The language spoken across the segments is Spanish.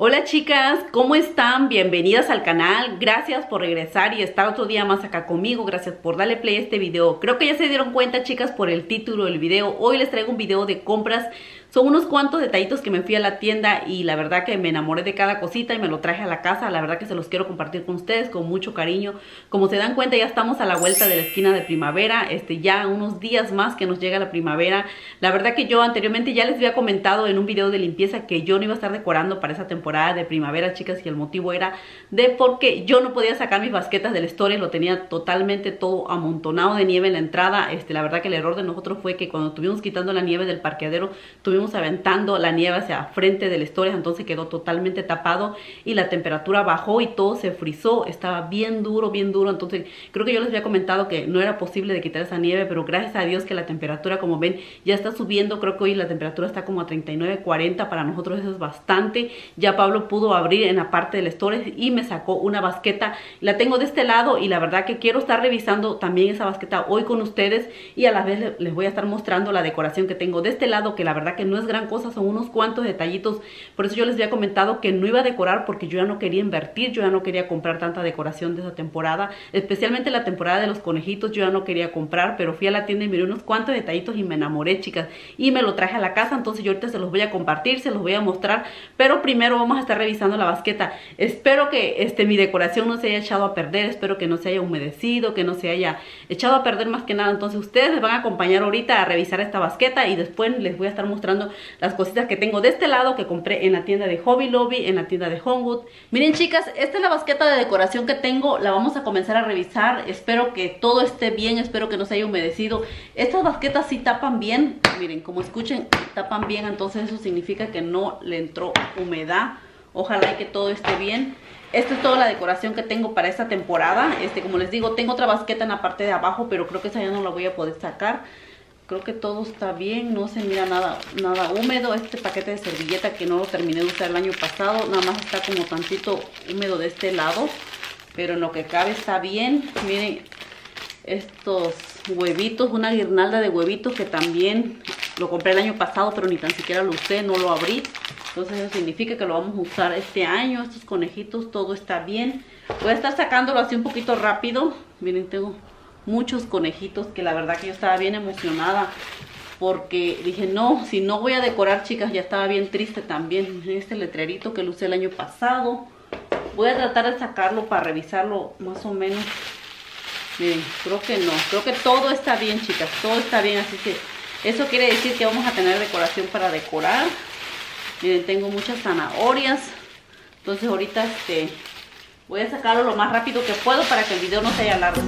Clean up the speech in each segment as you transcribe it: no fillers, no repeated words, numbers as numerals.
Hola chicas, ¿cómo están? Bienvenidas al canal, gracias por regresar y estar otro día más acá conmigo, gracias por darle play a este video. Creo que ya se dieron cuenta chicas por el título del video, hoy les traigo un video de compras. Son unos cuantos detallitos que me fui a la tienda y la verdad que me enamoré de cada cosita y me lo traje a la casa. La verdad que se los quiero compartir con ustedes con mucho cariño. Como se dan cuenta, ya estamos a la vuelta de la esquina de primavera. Ya unos días más que nos llega la primavera. La verdad que yo anteriormente ya les había comentado en un video de limpieza que yo no iba a estar decorando para esa temporada de primavera, chicas, y el motivo era de porque yo no podía sacar mis basquetas del storage. Lo tenía totalmente todo amontonado de nieve en la entrada. La verdad que el error de nosotros fue que cuando estuvimos quitando la nieve del parqueadero, tuvimos aventando la nieve hacia frente del storage, entonces quedó totalmente tapado y la temperatura bajó y todo se frizó, estaba bien duro, entonces creo que yo les había comentado que no era posible de quitar esa nieve, pero gracias a Dios que la temperatura, como ven, ya está subiendo. Creo que hoy la temperatura está como a 39, 40, para nosotros eso es bastante. Ya Pablo pudo abrir en la parte del storage y me sacó una basqueta, la tengo de este lado y la verdad que quiero estar revisando también esa basqueta hoy con ustedes y a la vez les voy a estar mostrando la decoración que tengo de este lado, que la verdad que no es gran cosa, son unos cuantos detallitos. Por eso yo les había comentado que no iba a decorar porque yo ya no quería invertir, yo ya no quería comprar tanta decoración de esa temporada, especialmente la temporada de los conejitos. Yo ya no quería comprar, pero fui a la tienda y miré unos cuantos detallitos y me enamoré, chicas, y me lo traje a la casa. Entonces yo ahorita se los voy a compartir, se los voy a mostrar, pero primero vamos a estar revisando la basqueta. Espero que mi decoración no se haya echado a perder, espero que no se haya humedecido, que no se haya echado a perder más que nada. Entonces ustedes me van a acompañar ahorita a revisar esta basqueta y después les voy a estar mostrando las cositas que tengo de este lado que compré en la tienda de Hobby Lobby, en la tienda de Homewood. Miren chicas, esta es la basqueta de decoración que tengo, la vamos a comenzar a revisar. Espero que todo esté bien, espero que no se haya humedecido. Estas basquetas sí tapan bien, miren, como escuchen, tapan bien, entonces eso significa que no le entró humedad. Ojalá y que todo esté bien. Esta es toda la decoración que tengo para esta temporada. Como les digo, tengo otra basqueta en la parte de abajo, pero creo que esa ya no la voy a poder sacar. Creo que todo está bien, no se mira nada húmedo. Este paquete de servilleta que no lo terminé de usar el año pasado, nada más está como tantito húmedo de este lado, pero en lo que cabe está bien. Miren estos huevitos, una guirnalda de huevitos que también lo compré el año pasado, pero ni tan siquiera lo usé, no lo abrí. Entonces eso significa que lo vamos a usar este año. Estos conejitos, todo está bien. Voy a estar sacándolo así un poquito rápido. Miren, tengo muchos conejitos que la verdad que yo estaba bien emocionada porque dije, no, si no voy a decorar, chicas. Ya estaba bien triste también. Este letrerito que lo usé el año pasado, voy a tratar de sacarlo para revisarlo más o menos. Miren, creo que no, creo que todo está bien, chicas, todo está bien. Así que eso quiere decir que vamos a tener decoración para decorar. Miren, tengo muchas zanahorias, entonces ahorita voy a sacarlo lo más rápido que puedo para que el video no se haya largo.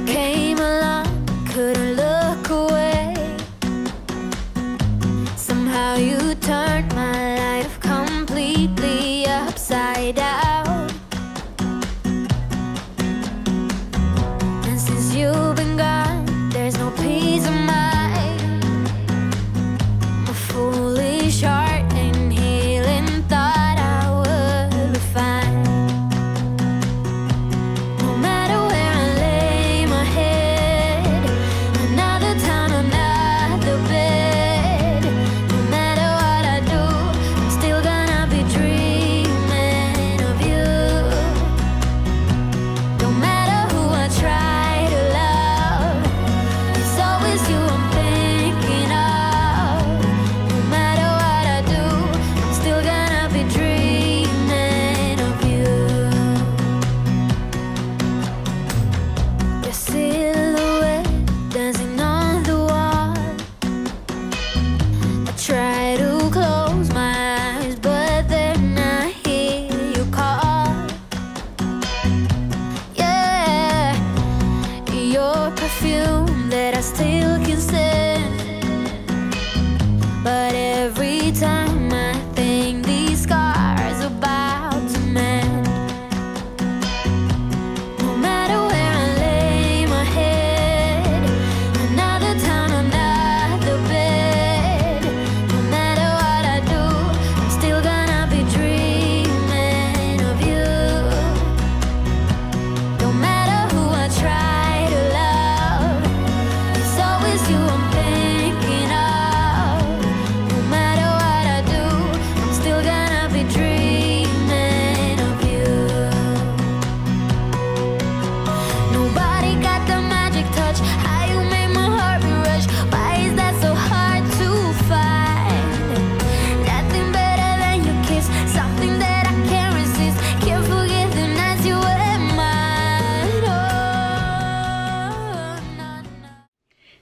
Always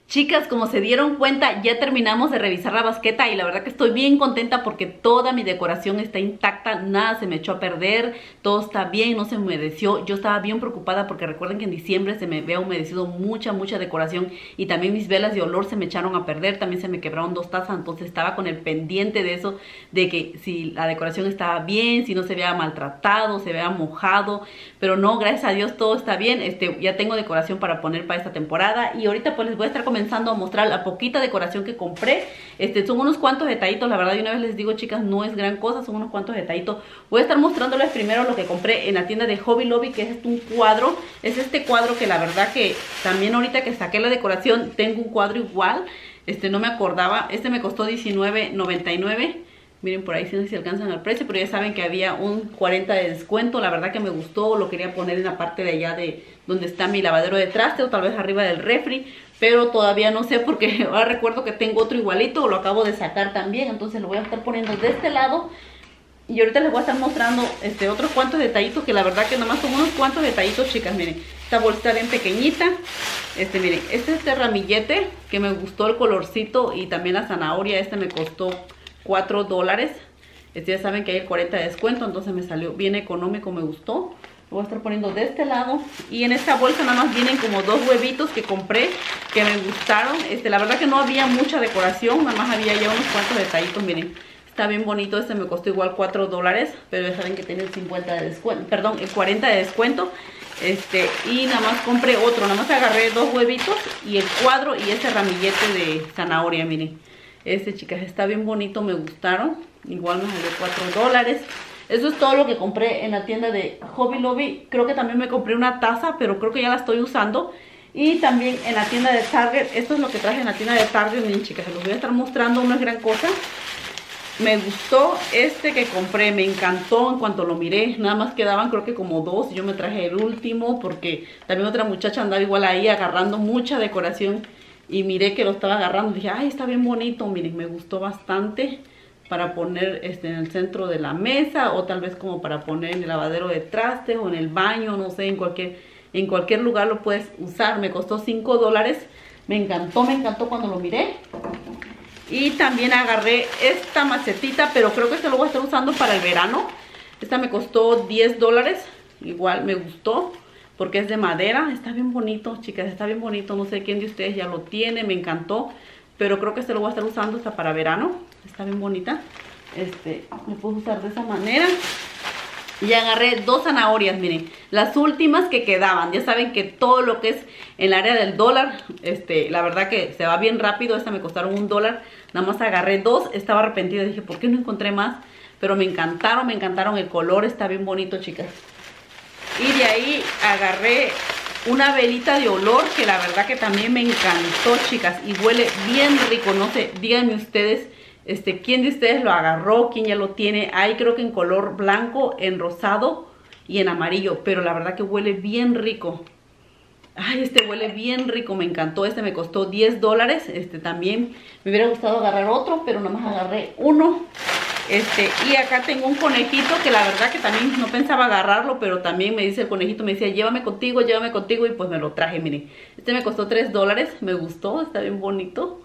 Chicas, como se dieron cuenta, ya terminamos de revisar la basqueta y la verdad que estoy bien contenta porque toda mi decoración está intacta, nada se me echó a perder, todo está bien, no se humedeció. Yo estaba bien preocupada porque recuerden que en diciembre se me había humedecido mucha decoración y también mis velas de olor se me echaron a perder, también se me quebraron 2 tazas, entonces estaba con el pendiente de eso, de que si la decoración estaba bien, si no se había maltratado, se había mojado, pero no, gracias a Dios todo está bien. Ya tengo decoración para poner para esta temporada y ahorita pues les voy a estar comenzando a mostrar la poquita decoración que compré. Son unos cuantos detallitos, la verdad, y una vez les digo, chicas, no es gran cosa, son unos cuantos detallitos. Voy a estar mostrándoles primero lo que compré en la tienda de Hobby Lobby, que es un cuadro. Es este cuadro que la verdad que también ahorita que saqué la decoración tengo un cuadro igual. No me acordaba, me costó $19.99. Miren por ahí, si no sé si alcanzan el precio, pero ya saben que había un 40 de descuento. La verdad que me gustó, lo quería poner en la parte de allá de donde está mi lavadero de traste o tal vez arriba del refri, pero todavía no sé porque ahora recuerdo que tengo otro igualito, lo acabo de sacar también, entonces lo voy a estar poniendo de este lado. Y ahorita les voy a estar mostrando otros cuantos detallitos que la verdad que nomás son unos cuantos detallitos, chicas. Miren, esta bolsita bien pequeñita. Miren, este ramillete que me gustó el colorcito y también la zanahoria, me costó $4. Ya saben que hay el 40 de descuento, entonces me salió bien económico, me gustó. Lo voy a estar poniendo de este lado. Y en esta bolsa nada más vienen como 2 huevitos que compré, que me gustaron. La verdad que no había mucha decoración, nada más había ya unos cuantos detallitos, miren. Está bien bonito, me costó igual $4, pero ya saben que tiene el 50 de descuento, perdón, el 40 de descuento. Y nada más compré otro, nada más agarré 2 huevitos y el cuadro y este ramillete de zanahoria, miren. Chicas, está bien bonito, me gustaron. Igual me salió $4. Eso es todo lo que compré en la tienda de Hobby Lobby. Creo que también me compré una taza, pero creo que ya la estoy usando. Y también en la tienda de Target. Esto es lo que traje en la tienda de Target. Miren, chicas, se los voy a estar mostrando, no es gran cosa. Me gustó que compré, me encantó en cuanto lo miré. Nada más quedaban creo que como 2. Yo me traje el último porque también otra muchacha andaba igual ahí agarrando mucha decoración. Y miré que lo estaba agarrando. Dije, ay, está bien bonito. Miren, me gustó bastante para poner en el centro de la mesa. O tal vez como para poner en el lavadero de trastes o en el baño. No sé, en cualquier lugar lo puedes usar. Me costó $5. Me encantó cuando lo miré. Y también agarré esta macetita, pero creo que lo voy a estar usando para el verano. Esta me costó $10. Igual me gustó porque es de madera. Está bien bonito, chicas, está bien bonito. No sé quién de ustedes ya lo tiene, me encantó. Pero creo que lo voy a estar usando hasta para verano. Está bien bonita. Me puedo usar de esa manera. Y agarré 2 zanahorias, miren, las últimas que quedaban. Ya saben que todo lo que es en el área del dólar, la verdad que se va bien rápido. Esta me costaron $1. Nada más agarré 2, estaba arrepentida, dije, ¿por qué no encontré más? Pero me encantaron, el color está bien bonito, chicas. Y de ahí agarré una velita de olor que la verdad que también me encantó, chicas. Y huele bien rico, no sé, díganme ustedes. ¿Quién de ustedes lo agarró? ¿Quién ya lo tiene? Hay creo que en color blanco, en rosado y en amarillo. Pero la verdad que huele bien rico. Ay, huele bien rico, me encantó. Me costó $10. También me hubiera gustado agarrar otro, pero nomás agarré uno. Y acá tengo un conejito que la verdad que también no pensaba agarrarlo, pero también me dice el conejito, me decía, llévame contigo, y pues me lo traje, miren. Me costó $3, me gustó, está bien bonito.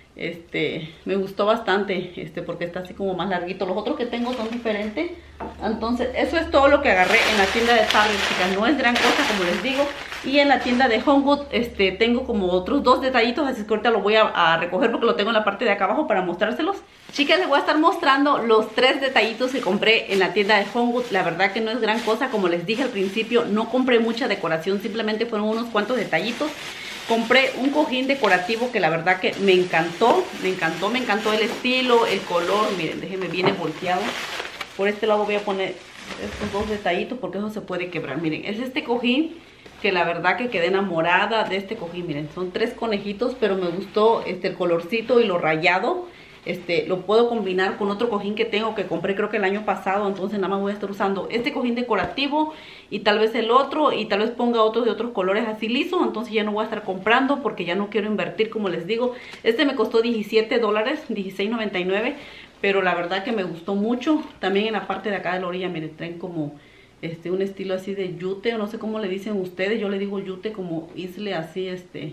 Me gustó bastante, porque está así como más larguito. Los otros que tengo son diferentes. Entonces, eso es todo lo que agarré en la tienda de Target, chicas. No es gran cosa, como les digo. Y en la tienda de HomeGoods, tengo como otros 2 detallitos. Así que ahorita lo voy a recoger porque lo tengo en la parte de acá abajo para mostrárselos. Chicas, les voy a estar mostrando los 3 detallitos que compré en la tienda de HomeGoods. La verdad que no es gran cosa, como les dije al principio. No compré mucha decoración, simplemente fueron unos cuantos detallitos. Compré un cojín decorativo que la verdad que me encantó el estilo, el color. Miren, déjenme, viene volteado. Por este lado voy a poner estos 2 detallitos porque eso se puede quebrar. Miren, es este cojín que la verdad que quedé enamorada de este cojín. Miren, son 3 conejitos, pero me gustó el colorcito y lo rayado. Lo puedo combinar con otro cojín que tengo que compré creo que el año pasado. Entonces nada más voy a estar usando este cojín decorativo y tal vez el otro, y tal vez ponga otros de otros colores así liso. Entonces ya no voy a estar comprando porque ya no quiero invertir, como les digo. Me costó $17, $16.99, pero la verdad que me gustó mucho. También en la parte de acá de la orilla, miren, traen como un estilo así de yute, o no sé cómo le dicen ustedes. Yo le digo yute, como isle así,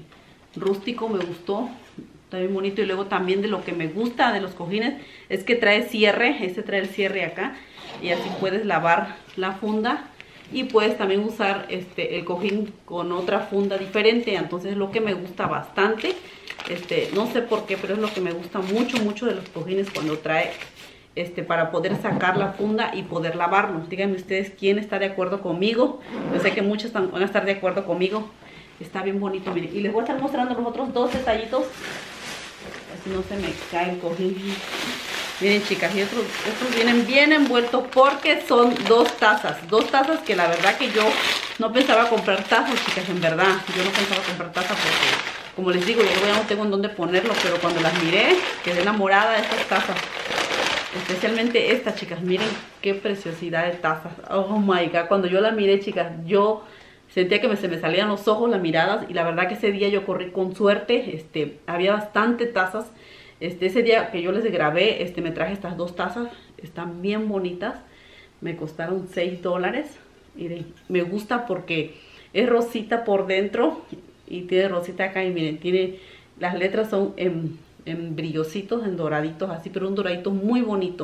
rústico, me gustó. Está bien bonito. Y luego también de lo que me gusta de los cojines es que trae cierre. Este trae el cierre acá. Y así puedes lavar la funda. Y puedes también usar el cojín con otra funda diferente. Entonces es lo que me gusta bastante. No sé por qué, pero es lo que me gusta mucho de los cojines cuando trae para poder sacar la funda y poder lavarlo. Díganme ustedes quién está de acuerdo conmigo. Yo sé que muchos van a estar de acuerdo conmigo. Está bien bonito, miren. Y les voy a estar mostrando los otros dos detallitos. Así no se me cae el cojín. Miren, chicas, y estos vienen bien envueltos porque son dos tazas que la verdad que yo no pensaba comprar tazas, chicas, en verdad. Yo no pensaba comprar tazas porque, como les digo, yo ya no tengo en dónde ponerlo, pero cuando las miré, quedé enamorada de estas tazas. Especialmente esta, chicas, miren qué preciosidad de tazas. Oh my god, cuando yo la miré, chicas, yo sentía que se me salían los ojos, las miradas. Y la verdad que ese día yo corrí con suerte. Había bastante tazas. Ese día que yo les grabé, me traje estas dos tazas. Están bien bonitas. Me costaron $6. Miren, me gusta porque es rosita por dentro. Y tiene rosita acá. Y miren, las letras son en brillositos, en doraditos así. Pero un doradito muy bonito.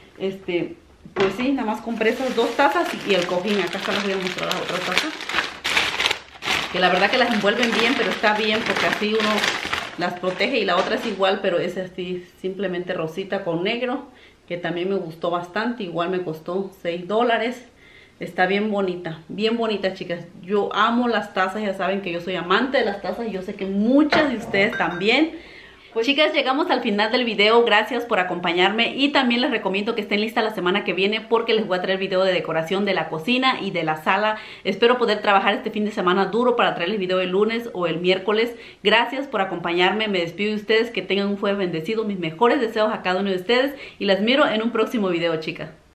Pues sí, nada más compré esas dos tazas y el cojín. Acá les voy a mostrar las otras tazas. Que la verdad que las envuelven bien, pero está bien porque así uno las protege. Y la otra es igual, pero es así simplemente rosita con negro, que también me gustó bastante. Igual me costó $6. Está bien bonita, chicas. Yo amo las tazas, ya saben que yo soy amante de las tazas y yo sé que muchas de ustedes también. Pues chicas, llegamos al final del video. Gracias por acompañarme y también les recomiendo que estén listas la semana que viene porque les voy a traer video de decoración de la cocina y de la sala. Espero poder trabajar este fin de semana duro para traerles video el lunes o el miércoles. Gracias por acompañarme. Me despido de ustedes. Que tengan un jueves bendecido. Mis mejores deseos a cada uno de ustedes y las miro en un próximo video, chicas.